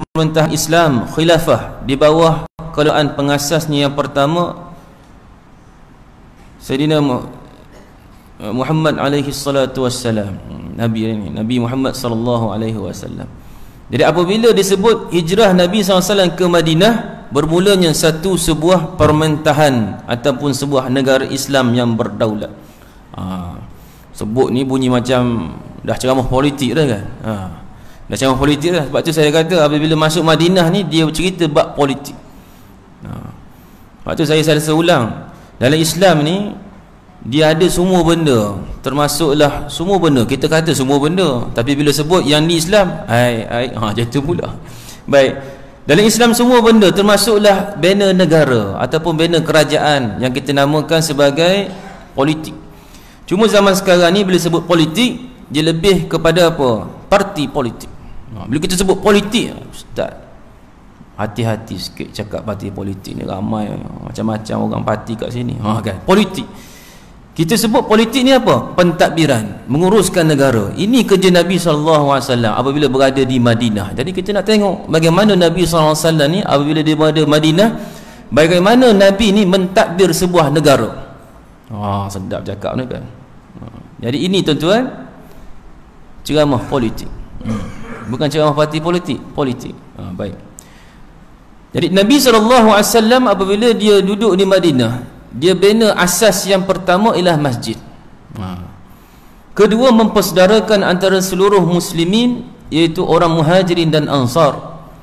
pemerintahan Islam khilafah di bawah keadaan pengasasnya yang pertama Sayyidina Muhammad alaihi salatu wassalam, Nabi Muhammad sallallahu alaihi wasallam. Jadi apabila disebut hijrah Nabi SAW ke Madinah, bermulanya sebuah pemerintahan ataupun sebuah negara Islam yang berdaulat. Sebut ni bunyi macam dah ceramah politik dah kan. Dah ceramah politik dah. Sebab tu saya kata apabila masuk Madinah ni dia cerita bab politik. Sebab tu saya rasa ulang, dalam Islam ni dia ada semua benda, termasuklah semua benda. Kita kata semua benda, tapi bila sebut yang ni Islam, macam tu pula. Baik, dalam Islam semua benda termasuklah banner negara ataupun banner kerajaan yang kita namakan sebagai politik. Cuma zaman sekarang ni bila sebut politik, dia lebih kepada apa? Parti politik. Bila kita sebut politik, ustaz, hati-hati sikit cakap parti politik ni, ramai macam-macam orang parti kat sini. Kan, politik. Kita sebut politik ni apa? Pentadbiran, menguruskan negara. Ini kerja Nabi SAW apabila berada di Madinah. Jadi kita nak tengok bagaimana Nabi SAW ni apabila dia berada di Madinah, bagaimana Nabi ni mentadbir sebuah negara. Sedap cakap ni kan. Jadi ini tuan-tuan, ceramah politik. Bukan ceramah parti politik, politik. Baik. Jadi Nabi SAW apabila dia duduk di Madinah, dia bina asas yang pertama ialah masjid. Kedua, mempersaudarakan antara seluruh muslimin, iaitu orang muhajirin dan ansar.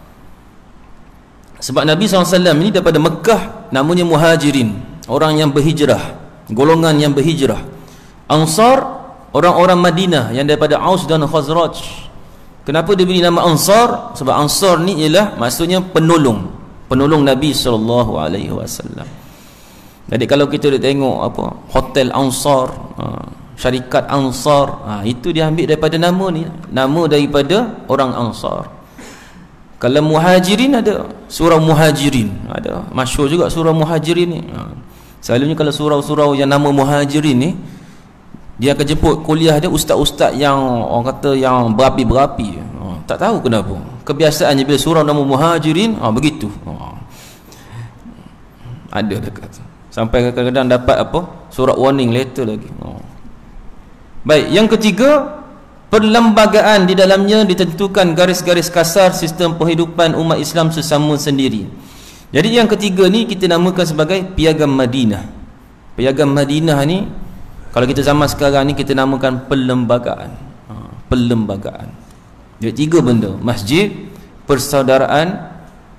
Sebab Nabi SAW ini daripada Mekah, namanya muhajirin, orang yang berhijrah, golongan yang berhijrah. Ansar, orang-orang Madinah yang daripada Aus dan Khazraj. Kenapa dia beri nama Ansar? Sebab Ansar ni ialah maksudnya penolong, penolong Nabi SAW. Jadi kalau kita dah tengok apa, hotel Ansar, syarikat Ansar, itu dia ambil daripada nama ni, nama daripada orang Ansar. Kalau muhajirin, ada surau muhajirin, ada masyhur juga surau muhajirin ni. Selalunya kalau surau-surau yang nama muhajirin ni, dia akan jemput kuliah dia ustaz-ustaz yang orang kata yang berapi-berapi. Tak tahu kenapa, kebiasaannya bila surau nama muhajirin, begitu. Ada dekat, sampai kadang-kadang dapat apa, surat warning letter lagi. Baik, yang ketiga, perlembagaan di dalamnya ditentukan garis-garis kasar sistem penghidupan umat Islam sesama sendiri. Jadi yang ketiga ni kita namakan sebagai Piagam Madinah. Piagam Madinah ni kalau kita zaman sekarang ni kita namakan perlembagaan. Perlembagaan. Jadi tiga benda, masjid, persaudaraan,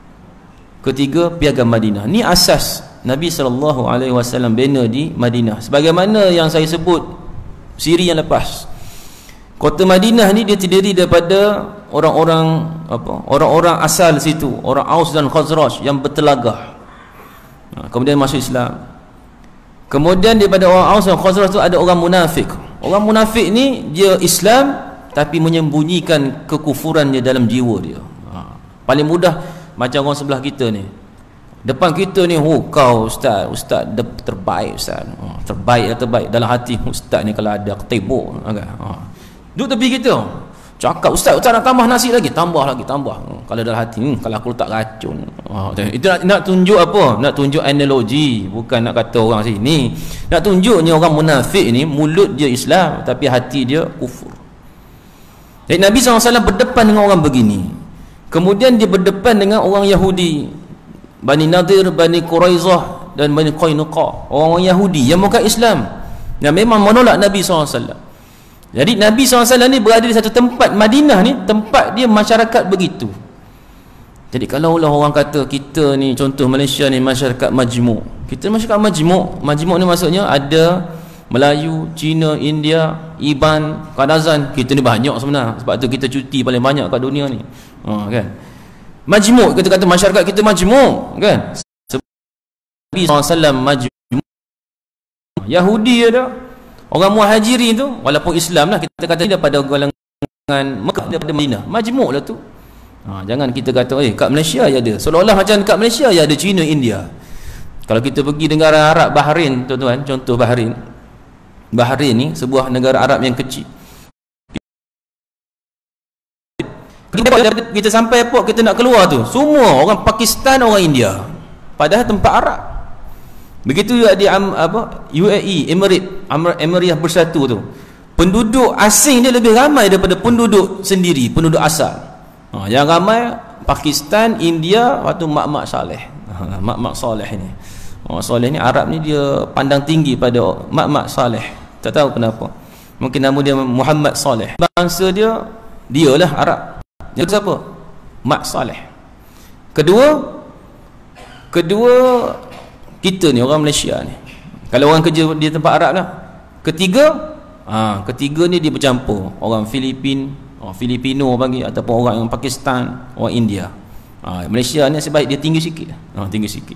ketiga Piagam Madinah. Ni asas Nabi SAW bina di Madinah. Sebagaimana yang saya sebut siri yang lepas, kota Madinah ni dia terdiri daripada orang-orang apa? Orang-orang asal situ, orang Aus dan Khazraj yang bertelagah. Kemudian masuk Islam. Kemudian daripada orang Aus dan Khazraj tu ada orang munafik. Orang munafik ni dia Islam tapi menyembunyikan kekufurannya dalam jiwa dia. Paling mudah macam orang sebelah kita ni. Depan kita ni, kau ustaz terbaik ustaz. Terbaik dalam hati ustaz ni kalau ada ketebok kan. Duduk tepi kita, cakap ustaz nak tambah nasi lagi, tambah. Kalau dalam hati, kalau aku letak racun. Itu nak tunjuk apa? Nak tunjuk analogi, bukan nak kata orang sini. Nak tunjuknya orang munafik ni mulut dia Islam tapi hati dia kufur. Jadi Nabi SAW berdepan dengan orang begini. Kemudian dia berdepan dengan orang Yahudi, Bani Nadir, Bani Quraizah dan Bani Qainuqa, orang-orang Yahudi yang bukan Islam, yang memang menolak Nabi SAW. Jadi Nabi SAW ni berada di satu tempat, Madinah ni tempat dia masyarakat begitu. Jadi kalau orang kata kita ni, contoh Malaysia ni masyarakat majmuk, kita masyarakat majmuk ni maksudnya ada Melayu, Cina, India, Iban, Kadazan. Kita ni banyak sebenarnya, sebab tu kita cuti paling banyak kat dunia ni. Kan, majmuk, kita kata masyarakat kita majmuk kan. Nabi SAW majmuk. Yahudi ada, orang muhajirin tu, walaupun Islam lah kita kata daripada golongan Mekah, daripada Madinah, majmuk lah tu. Jangan kita kata kat Malaysia ya ada, seolah-olah macam kat Malaysia ya ada Cina, India. Kalau kita pergi negara Arab, Bahrain tuan-tuan, contoh Bahrain ni sebuah negara Arab yang kecil. Kita sampai airport, kita nak keluar tu, semua orang Pakistan, orang India, padahal tempat Arab. Begitu juga di UAE, Emirates Bersatu tu, penduduk asing dia lebih ramai daripada penduduk sendiri, penduduk asal. Yang ramai Pakistan, India, waktu mak-mak saleh. Mak-mak saleh ni, orang saleh ni Arab ni dia pandang tinggi pada mak-mak saleh. Tak tahu kenapa, mungkin nama dia Muhammad Saleh, bangsa dialah Arab. Yang siapa? Mak Saleh. Kedua kita ni orang Malaysia ni, kalau orang kerja di tempat Arab lah. Ketiga ni dia bercampur, orang Filipino panggil, ataupun orang yang Pakistan, orang India. Malaysia ni sebaik dia tinggi sikit. Tinggi sikit.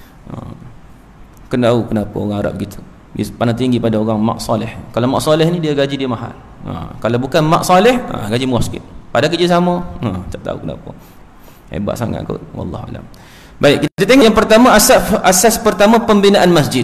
Kenapa orang Arab gitu, dia pandang tinggi pada orang Mak Saleh. Kalau Mak Saleh ni dia gaji dia mahal. Kalau bukan Mak Saleh, gaji murah sikit. Pada kerja sama, tak tahu kenapa. Hebat sangat kot, wallahu alam. Baik, kita tengok yang pertama, asas pertama pembinaan masjid.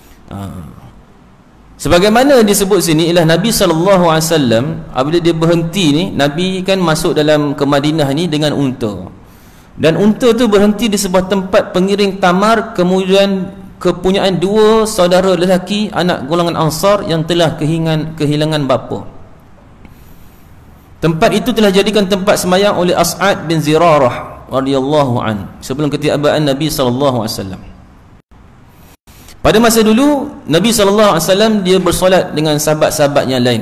Sebagaimana disebut sini, ialah Nabi SAW apabila dia berhenti ni, Nabi kan masuk dalam ke Madinah ni dengan unta. Dan unta tu berhenti di sebuah tempat pengiring tamar, kemudian kepunyaan dua saudara lelaki anak golongan Ansar yang telah kehilangan bapa. Tempat itu telah jadikan tempat semayang oleh As'ad bin Zirarah radhiyallahu an sebelum ketiadaan Nabi sallallahu alaihi wasallam. Pada masa dulu Nabi sallallahu alaihi wasallam dia bersolat dengan sahabat-sahabatnya lain.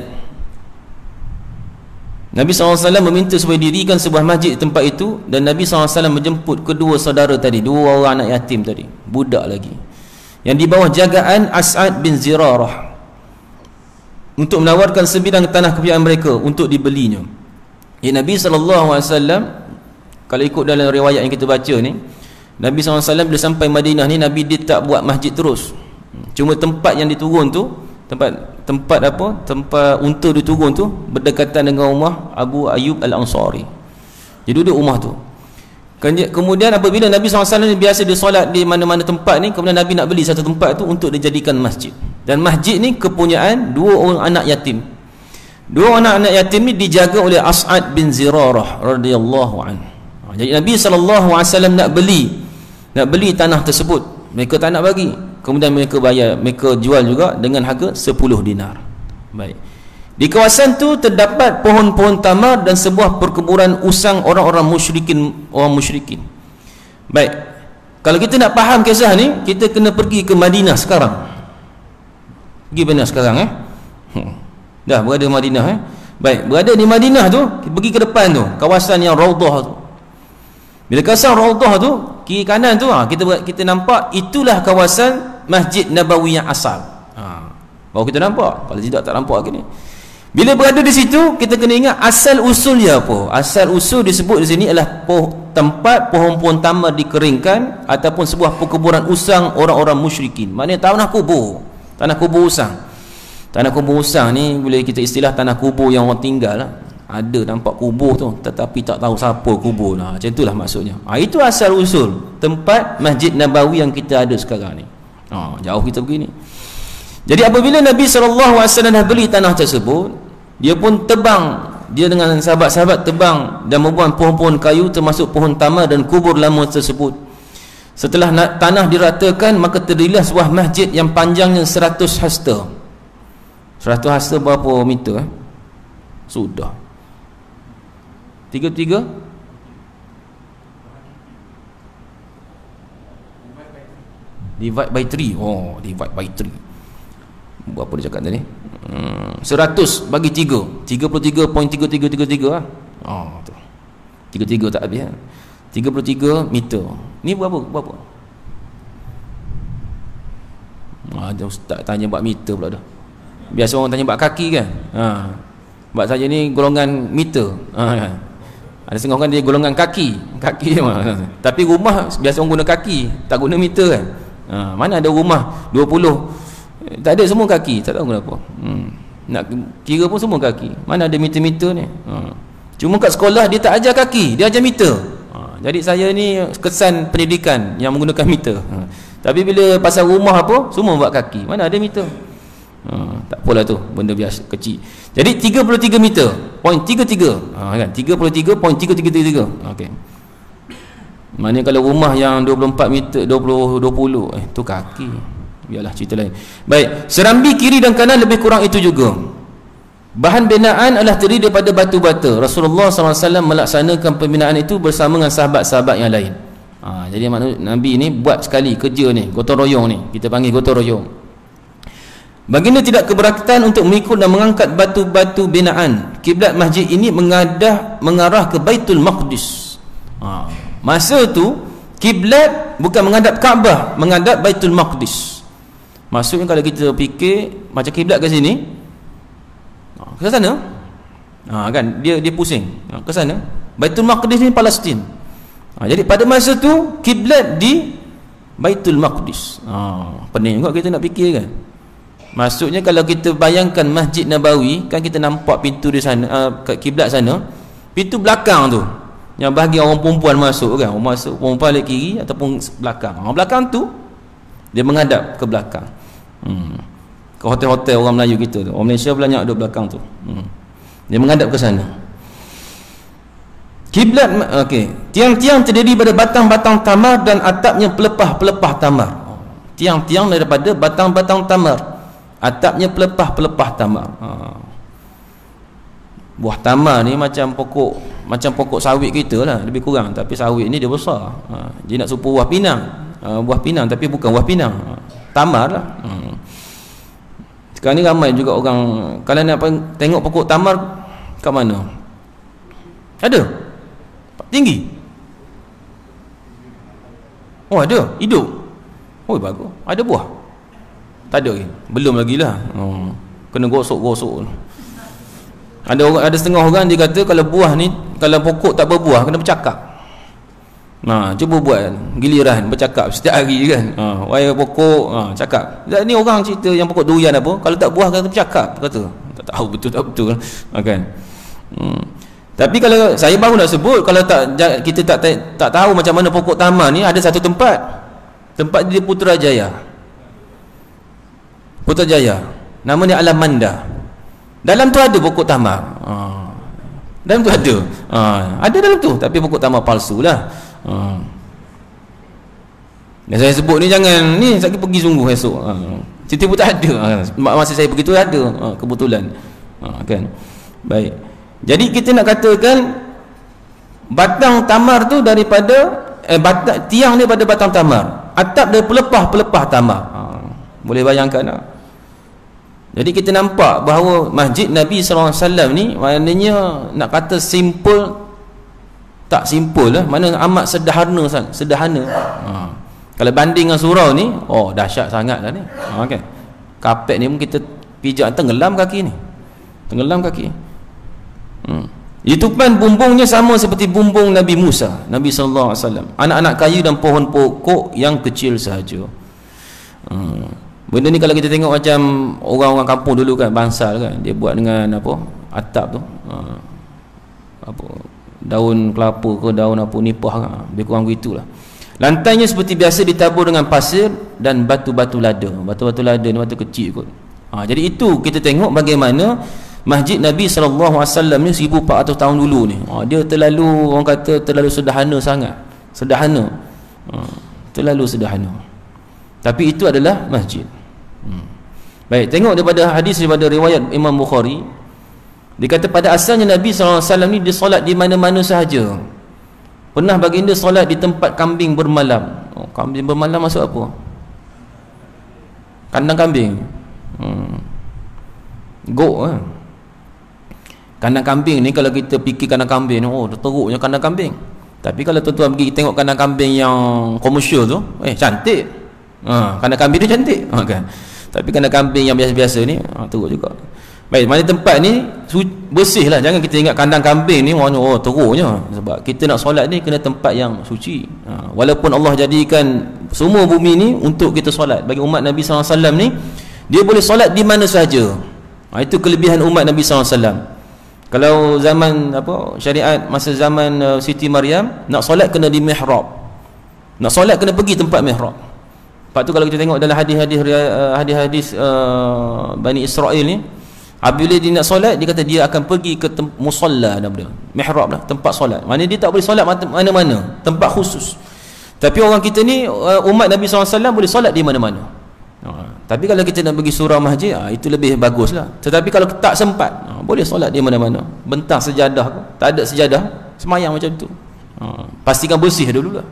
Nabi sallallahu alaihi wasallam meminta supaya dirikan sebuah masjid di tempat itu, dan Nabi sallallahu alaihi wasallam menjemput kedua saudara tadi, dua orang anak yatim tadi, budak lagi, yang di bawah jagaan As'ad bin Zirarah, untuk menawarkan sebidang tanah kepunyaan mereka untuk dibelinya. Nabi SAW, kalau ikut dalam riwayat yang kita baca ni, Nabi SAW bila sampai Madinah ni, Nabi dia tak buat masjid terus. Cuma tempat yang diturun tu, tempat unta diturun tu berdekatan dengan rumah Abu Ayyub Al-Ansari. Dia duduk rumah tu. Kemudian apabila Nabi SAW biasa dia solat di mana-mana tempat ni, kemudian Nabi nak beli satu tempat tu untuk dijadikan masjid. Dan masjid ni kepunyaan dua orang anak yatim. Dua anak yatim ni dijaga oleh As'ad bin Zirarah radhiyallahu anhu. Jadi Nabi SAW nak beli tanah tersebut, mereka tak nak bagi. Kemudian mereka jual juga dengan harga 10 dinar. Baik. Di kawasan tu terdapat pohon-pohon tamar dan sebuah perkebunan usang orang-orang musyrikin. Baik. Kalau kita nak faham kisah ni, kita kena pergi ke Madinah sekarang. Pergi Madinah sekarang Dah berada di Madinah Baik, berada di Madinah tu, pergi ke depan tu, kawasan yang Raudhah tu. Bila kawasan Raudhah tu, kiri kanan tu, kita nampak itulah kawasan Masjid Nabawi yang asal. Baru kita nampak. Kalau tidak tak nampak lagi ni. Bila berada di situ, kita kena ingat asal usulnya apa. Asal usul disebut di sini adalah tempat pohon-pohon tamar dikeringkan, ataupun sebuah perkuburan usang orang-orang musyrikin. Maknanya tanah kubur usang. Tanah kubur usang ni boleh kita istilah tanah kubur yang orang tinggal lah. Ada nampak kubur tu, tetapi tak tahu siapa kubur. Macam itulah maksudnya. Itu asal usul tempat Masjid Nabawi yang kita ada sekarang ni. Jauh kita begini. Jadi apabila Nabi SAW dah beli tanah tersebut, dia pun tebang, dia dengan sahabat-sahabat tebang dan membuang pohon-pohon kayu termasuk pohon tamar dan kubur lama tersebut. Setelah tanah diratakan, maka terdirilah sebuah masjid yang panjangnya 100 hasta. 100 hasta berapa meter? Sudah 33 divide by 3. Divide by 3 berapa dia cakap tadi? 100 bagi 3, 33.3333 lah. Tu 33 tak habis 33 meter. Ni berapa? Ustaz tanya buat meter pula dah. Biasa orang tanya buat kaki kan. Buat saya ni golongan meter. Ada setengah orang dia golongan kaki je. Tapi rumah biasa orang guna kaki, tak guna meter kan. Mana ada rumah 20, tak ada, semua kaki, tak tahu kenapa. Nak kira pun semua kaki. Mana ada meter-meter ni. Cuma kat sekolah dia tak ajar kaki, dia ajar meter. Jadi saya ni kesan pendidikan yang menggunakan meter. Tapi bila pasal rumah apa, semua buat kaki. Mana ada meter. Tak apalah tu, benda biasa kecil. Jadi 33 meter, point 33. Kan 33.3333. Okey. Maknanya kalau rumah yang 24 meter 20 tu kaki. Biarlah cerita lain. Baik, serambi kiri dan kanan lebih kurang itu juga. Bahan binaan adalah terdiri daripada batu bata. Rasulullah SAW melaksanakan pembinaan itu bersama dengan sahabat-sahabat yang lain. Jadi Nabi ni buat sekali kerja ni, gotong royong ni. Kita panggil gotong royong. Baginda tidak keberatan untuk mengikut dan mengangkat batu-batu binaan. Kiblat masjid ini mengarah ke Baitul Maqdis. Masa tu kiblat bukan menghadap Kaabah, menghadap Baitul Maqdis. Maksudnya kalau kita fikir macam kiblat ke sini, ke sana, kan dia pusing ke sana. Baitul Maqdis ni Palestin. Jadi pada masa tu kiblat di Baitul Maqdis. Pening juga kita nak fikir kan. Maksudnya kalau kita bayangkan Masjid Nabawi, kan kita nampak pintu di sana, kiblat sana, pintu belakang tu yang bagi orang perempuan masuk kan, orang masuk perempuan balik kiri ataupun belakang. Orang belakang tu dia menghadap ke belakang. Ke hotel-hotel orang Melayu kita tu, orang Malaysia banyak duduk belakang tu. Dia menghadap ke sana. Kiblat, okey. Tiang-tiang terdiri daripada batang-batang tamar dan atapnya pelepah-pelepah tamar. Tiang-tiang daripada batang-batang tamar, atapnya pelepah-pelepah tamar. Buah tamar ni macam pokok sawit kita lah, lebih kurang, tapi sawit ni dia besar. Dia nak serupa buah pinang, tapi bukan buah pinang, tamar lah. Sekarang ni ramai juga orang kalau nak tengok pokok tamar kat mana? Ada tinggi. Oh ada, hidup. Oh bagus. Ada buah? Tak ada lagi. Belum lagi lah. Kena gosok-gosok. Ada setengah orang dia kata kalau buah ni, kalau pokok tak berbuah kena bercakap. Cuba buat giliran bercakap setiap hari kan. Wahai pokok, cakap. Ni orang cerita yang pokok durian apa, kalau tak buah kata bercakap, kata. Tak tahu betul tak betul kan. Tapi kalau saya baru nak sebut, kalau kita tak tahu macam mana pokok tamar ni, ada satu tempat di Putrajaya. Namanya Alam Manda. Dalam tu ada pokok tamar. Dalam tu ada. Ada dalam tu, tapi pokok tamar palsu lah. Yang saya sebut ni jangan ni saya pergi sungguh esok. Cerita pun tak ada. Masa saya pergi tu ada kebetulan. Kan. Baik. Jadi kita nak katakan batang tamar tu daripada tiang daripada batang tamar, atap dari pelepah-pelepah tamar. Boleh bayangkan tak? Jadi kita nampak bahawa Masjid Nabi SAW ni maknanya nak kata simple, tak simple lah, mana amat sederhana. Kalau banding dengan surau ni, dahsyat sangat lah ni. Okay. Kapet ni pun kita pijak tenggelam kaki ni. Yutupan bumbungnya sama seperti bumbung Nabi Musa, Nabi SAW. Anak-anak kayu dan pohon pokok yang kecil sahaja. Benda ni kalau kita tengok macam orang-orang kampung dulu kan, bangsal kan, dia buat dengan apa, atap tu, apa, daun kelapa ke daun apa, nipah kan, lebih kurang begitulah. Lantainya seperti biasa ditabur dengan pasir dan batu-batu lada. Batu-batu lada ni batu kecil kot. Jadi itu kita tengok bagaimana Masjid Nabi SAW ni 1400 tahun dulu ni, dia terlalu, orang kata terlalu sederhana sangat. Terlalu sederhana. Tapi itu adalah masjid. Baik, tengok daripada hadis daripada riwayat Imam Bukhari. Dia kata pada asalnya Nabi SAW ni dia solat di mana-mana sahaja. Pernah baginda solat di tempat kambing bermalam. Kambing bermalam maksud apa? Kandang kambing. Gok lah. Kandang kambing ni kalau kita fikir kandang kambing ni, teruknya kandang kambing. Tapi kalau tuan-tuan pergi tengok kandang kambing yang komersial tu, cantik. Kandang kambing tu cantik, kan. Tapi kandang kambing yang biasa-biasa ni teruk juga. Baik, mana tempat ni bersih lah. Jangan kita ingat kandang kambing ni teruknya. Sebab kita nak solat ni kena tempat yang suci. Walaupun Allah jadikan semua bumi ni untuk kita solat, bagi umat Nabi SAW ni, dia boleh solat di mana sahaja. Itu kelebihan umat Nabi SAW. Kalau zaman syariat masa zaman Siti Maryam, nak solat kena di mihrab. Nak solat kena pergi tempat mihrab. Sebab tu kalau kita tengok dalam hadis-hadis Bani Israel ni, apabila dia nak solat, dia kata dia akan pergi ke musalla, nama dia mihrab lah, tempat solat. Maknanya dia tak boleh solat mana-mana, tempat khusus. Tapi orang kita ni, umat Nabi SAW boleh solat di mana-mana. Tapi kalau kita nak pergi surau masjid, itu lebih bagus lah. Tetapi kalau tak sempat, boleh solat di mana-mana. Bentang sejadah, tak ada sejadah, semayang macam tu. Pastikan bersih dulu lah.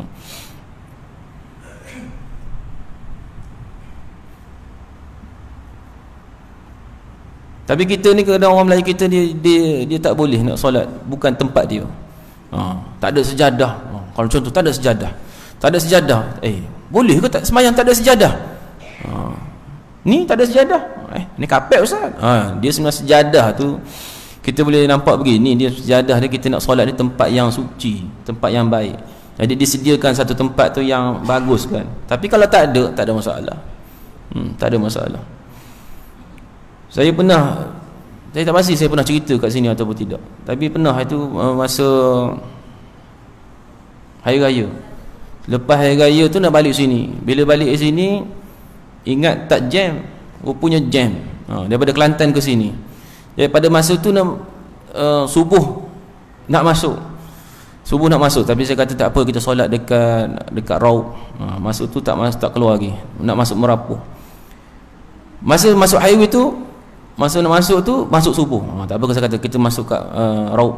Tapi kita ni, kadang orang Melayu kita dia tak boleh nak solat bukan tempat dia. Tak ada sejadah. Kalau contoh tak ada sejadah, boleh ke tak semayang tak ada sejadah? Ni tak ada sejadah, ni kapet ustaz. Dia sebenarnya sejadah tu kita boleh nampak begini, dia sejadah dia, kita nak solat di tempat yang suci, tempat yang baik. Jadi disediakan satu tempat tu yang bagus kan. Tapi kalau tak ada masalah. Tak ada masalah. Saya tak pasti saya pernah cerita kat sini ataupun tidak. Tapi pernah itu masa Hari Raya. Lepas Hari Raya tu nak balik sini. Bila balik sini, ingat tak jam, rupanya jam. Daripada Kelantan ke sini. Jadi pada masa tu subuh nak masuk. Tapi saya kata tak apa, kita solat dekat Raub. Masuk tu tak keluar lagi. Nak masuk Merapu. Masa masuk highway tu, masa nak masuk tu, masuk subuh. Tak apa, saya kata kita masuk kat Raub.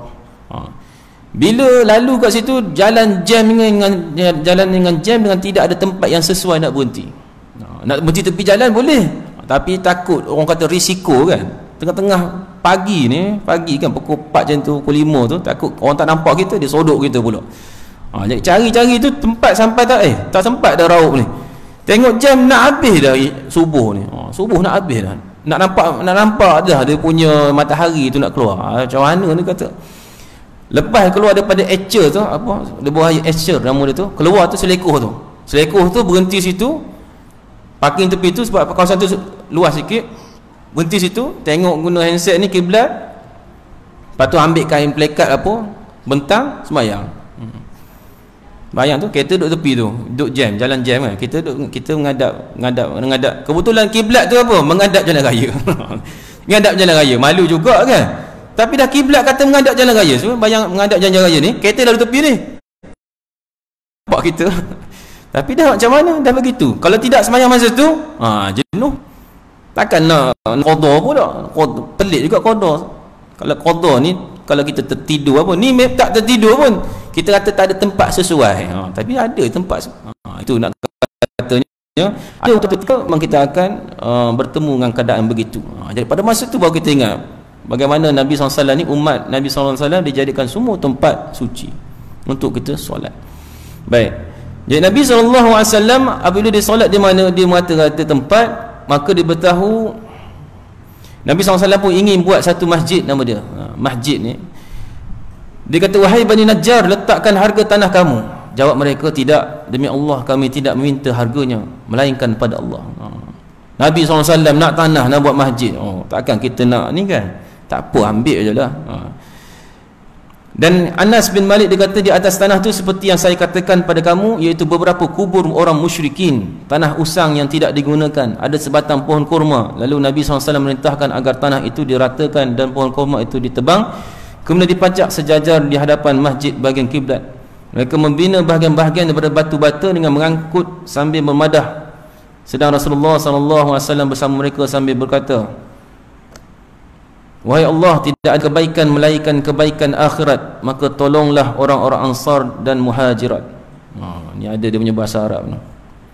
Bila lalu kat situ, jalan jam dengan tidak ada tempat yang sesuai nak berhenti. Nak berhenti tepi jalan boleh, tapi takut, orang kata risiko kan. Tengah-tengah pagi kan, pukul 4 macam tu, pukul 5 tu, takut orang tak nampak kita, dia sodok kita pula. Jadi cari-cari tu tempat sampai tak sempat dah Raub ni. Tengok jam nak habis dah subuh ni. Subuh nak habis dah. Nak nampak dah dia punya matahari tu nak keluar. Macam mana ni kata. Lepas keluar daripada Escher tu, dia buah Escher nama dia tu, keluar tu Selekoh tu berhenti situ, parking tepi tu sebab kawasan tu luas sikit. Berhenti situ, tengok guna handset ni kiblat. Lepas tu ambil kain plekat bentang, semayang. Bayang tu kereta duduk tepi tu, duduk jalan jam kan. Kita menghadap. Kebetulan kiblat tu menghadap jalan raya. Menghadap jalan raya, malu juga kan. Tapi dah kiblat kata menghadap jalan raya. So bayang menghadap jalan raya ni, kereta lalu tepi ni. Nampak kita. Tapi dah macam mana dah begitu. Kalau tidak semayang masa tu, jenuh. Takkan nak qada pula. Pelik juga qada. Kalau qada ni, kalau kita tertidur ni tak tertidur pun, kita kata tak ada tempat sesuai. Tapi ada tempat. Itu nak katanya ada ketika memang kita akan bertemu dengan keadaan begitu. Jadi pada masa tu baru kita ingat bagaimana Nabi SAW ni, umat Nabi SAW dijadikan semua tempat suci untuk kita solat. Baik. Jadi Nabi SAW apabila dia solat di mana dia mengata-kata tempat, maka dia bertahu Nabi SAW pun ingin buat satu masjid, nama dia masjid ni. Dia kata, wahai Bani Najjar, letakkan harga tanah kamu. Jawab mereka, tidak, demi Allah kami tidak meminta harganya melainkan pada Allah. Nabi SAW nak tanah, nak buat masjid, takkan kita nak ni kan. Tak apa, ambil je lah. Dan Anas bin Malik dia kata, di atas tanah tu seperti yang saya katakan pada kamu, iaitu beberapa kubur orang musyrikin, tanah usang yang tidak digunakan, ada sebatang pohon kurma. Lalu Nabi SAW merintahkan agar tanah itu diratakan dan pohon kurma itu ditebang, kemudian dipacak sejajar di hadapan masjid bahagian kiblat. Mereka membina bahagian-bahagian daripada batu bata dengan mengangkut sambil memadah. Sedang Rasulullah SAW bersama mereka sambil berkata, wahai Allah, tidak ada kebaikan melainkan kebaikan akhirat, maka tolonglah orang-orang Ansar dan Muhajirat. Ni ada dia punya bahasa Arab ni.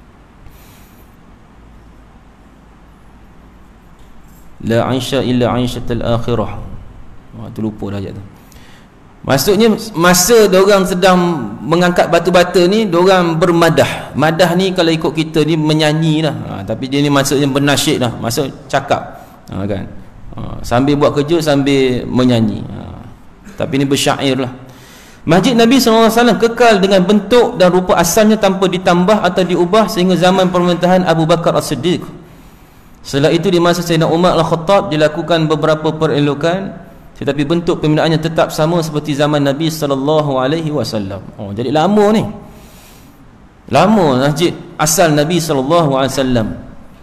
La 'aisha illa 'aishatul akhirah. Tu lupa dah ayat tu. Maksudnya masa diorang sedang mengangkat batu-bata ni, diorang bermadah. Madah ni kalau ikut kita ni menyanyi lah. Tapi dia ni maksudnya bernasyid lah, maksud cakap kan. Sambil buat kerja sambil menyanyi. Tapi ni bersyair lah. Masjid Nabi SAW kekal dengan bentuk dan rupa asalnya tanpa ditambah atau diubah sehingga zaman pemerintahan Abu Bakar As-Siddiq. Setelah itu di masa Sayyidina Umar Al-Khattab dilakukan beberapa perelokan, tetapi bentuk pembinaannya tetap sama seperti zaman Nabi SAW. Jadi lama ni. Lama masjid asal Nabi SAW.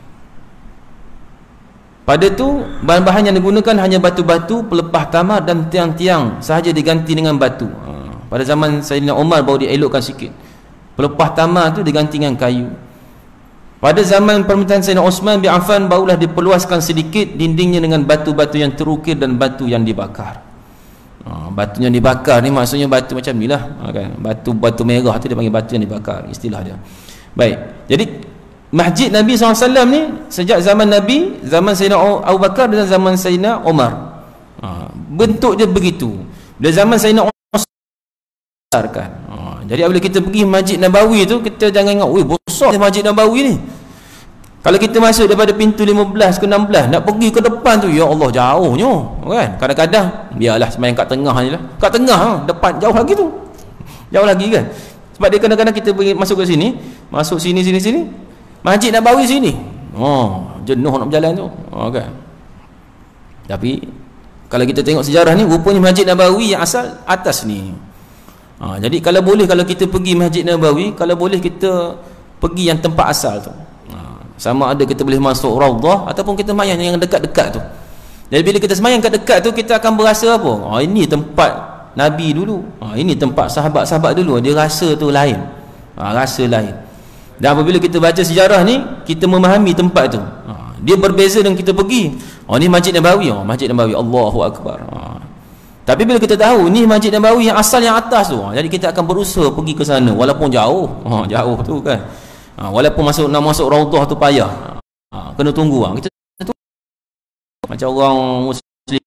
Pada tu bahan-bahan yang digunakan hanya batu-batu, pelepah tamar dan tiang-tiang sahaja diganti dengan batu. Pada zaman Sayyidina Umar baru dielokkan sikit. Pelepah tamar tu diganti dengan kayu. Pada zaman pemerintahan Sayyidina Osman bin Affan barulah diperluaskan sedikit dindingnya dengan batu-batu yang terukir dan batu yang dibakar. Batu yang dibakar ni maksudnya batu macam ni lah, kan? Batu merah tu dia panggil batu yang dibakar, istilah dia. Baik, jadi masjid Nabi SAW ni sejak zaman Nabi, zaman Sayyidina Abu Bakar dan zaman Sayyidina Umar, bentuk dia begitu. Bila zaman Sayyidina Umar kan, jadi bila kita pergi Masjid Nabawi tu, kita jangan ingat, weh besar Masjid Nabawi ni. Kalau kita masuk daripada pintu 15 ke 16 nak pergi ke depan tu, ya Allah jauhnya, kan? Kadang-kadang biarlah sembahyang kat tengah je lah. Kat tengah, depan jauh lagi tu, jauh lagi kan. Sebab dia kadang-kadang kita pergi masuk ke sini, masuk sini Masjid Nabawi sini, jenuh nak berjalan tu, kan. Tapi kalau kita tengok sejarah ni, rupanya Masjid Nabawi yang asal atas ni. Jadi kalau boleh, kalau kita pergi Masjid Nabawi, kalau boleh kita pergi yang tempat asal tu. Sama ada kita boleh masuk Raudhah ataupun kita semayang yang dekat-dekat tu. Jadi bila kita semayang kat dekat tu, kita akan berasa apa? Ini tempat Nabi dulu, ini tempat sahabat-sahabat dulu. Dia rasa tu lain, rasa lain. Dan apabila kita baca sejarah ni, kita memahami tempat tu, dia berbeza dengan kita pergi, ni Masjid Nabawi, Masjid Nabawi, Allahu Akbar. Tapi bila kita tahu ni Masjid Nabawi yang asal yang atas tu, jadi kita akan berusaha pergi ke sana walaupun jauh, jauh tu kan. Walaupun nak masuk Raudhah tu payah, kena tunggu, kita tunggu. Macam orang Muslim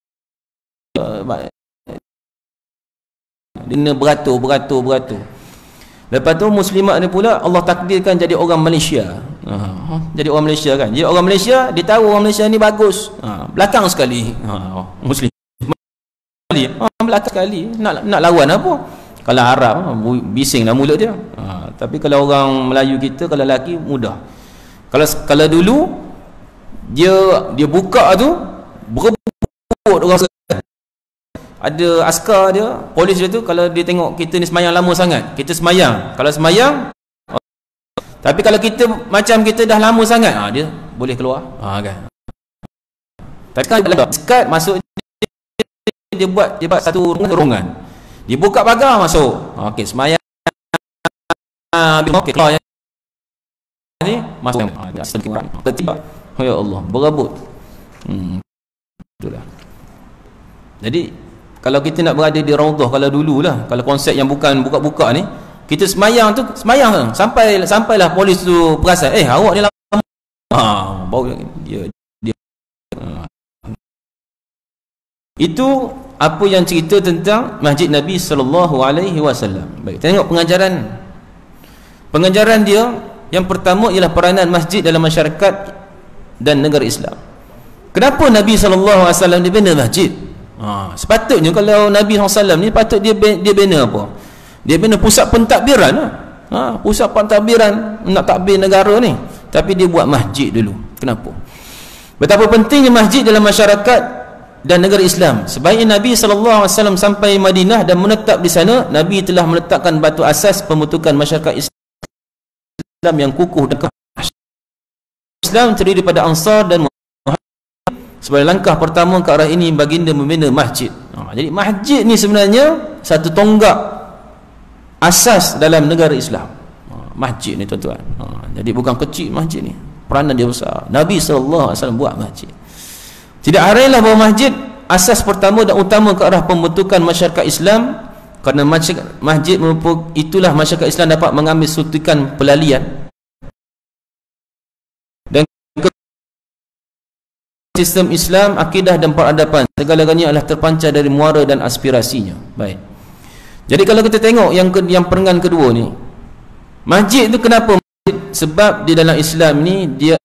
dia beratur. Lepas tu Muslimat ni pula Allah takdirkan jadi orang Malaysia. Jadi orang Malaysia kan. Jadi orang Malaysia, dia tahu orang Malaysia ni bagus. Belakang sekali. Muslim belakang sekali. Nak lawan apa? Kalau Arab bisinglah mulut dia. Tapi kalau orang Melayu kita, kalau lelaki mudah. Kalau dulu dia buka tu berebut orang. Ada askar dia, polis dia tu, kalau dia tengok kita ni semayang lama sangat, kita semayang. Kalau semayang, tapi kalau kita macam kita dah lama sangat, dia boleh keluar, kan. Tapi kalau sekat masuk, dia buat satu ruangan, dia buka pagar masuk, okey semayang, okey keluar ni masuk, tiba, ya Allah berebut. Itulah. Jadi kalau kita nak berada di Raudhah, kalau dululah, kalau konsep yang bukan buka-buka ni, kita semayang sampailah polis tu perasan, awak ni lama, baru dia itu apa yang cerita tentang Masjid Nabi SAW. Baik, tengok pengajaran dia. Yang pertama ialah peranan masjid dalam masyarakat dan negara Islam. Kenapa Nabi SAW dibina masjid? Sepatutnya kalau Nabi SAW ni patut dia bina apa? Dia bina pusat pentadbiran lah. Pusat pentadbiran nak takbir negara ni, tapi dia buat masjid dulu. Kenapa? Betapa pentingnya masjid dalam masyarakat dan negara Islam. Sebaiknya Nabi SAW sampai Madinah dan menetap di sana, Nabi telah meletakkan batu asas pembentukan masyarakat Islam yang kukuh dan Islam terdiri daripada Ansar dan sebagai langkah pertama ke arah ini, baginda membina masjid. Jadi masjid ni sebenarnya satu tonggak asas dalam negara Islam. Masjid ni tuan-tuan. Jadi bukan kecil masjid ni, peranan dia besar. Nabi SAW buat masjid. Tidak arailah bahawa masjid asas pertama dan utama ke arah pembentukan masyarakat Islam, kerana masjid itulah masyarakat Islam dapat mengambil suntikan pelalian dan sistem Islam, akidah dan peradaban, segala-galanya adalah terpancar dari muara dan aspirasinya. Baik. Jadi kalau kita tengok yang perangan kedua ni, masjid itu kenapa masjid? Sebab di dalam Islam ni dia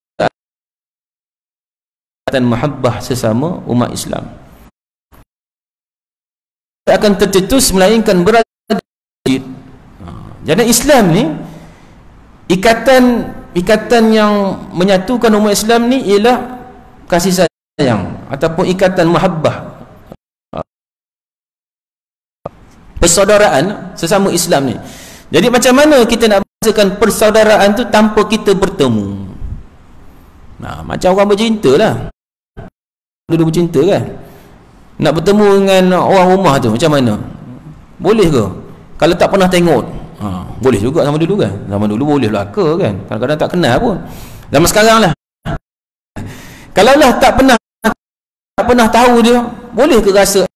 dan mahabbah sesama umat Islam akan tercetus melainkan berada di masjid. Jadi Islam ni ikatan yang menyatukan umat Islam ni ialah kasih sayang ataupun ikatan mahabbah, persaudaraan sesama Islam ni. Jadi macam mana kita nak bahasakan persaudaraan tu tanpa kita bertemu? Nah, macam orang bercinta lah. Dulu bercinta kan, nak bertemu dengan orang rumah tu macam mana? Boleh ke? Kalau tak pernah tengok, boleh juga sama dulu kan. Zaman dulu boleh belaka kan, kadang-kadang tak kenal pun. Zaman sekarang lah, kalau lah tak pernah tahu dia, boleh ke rasa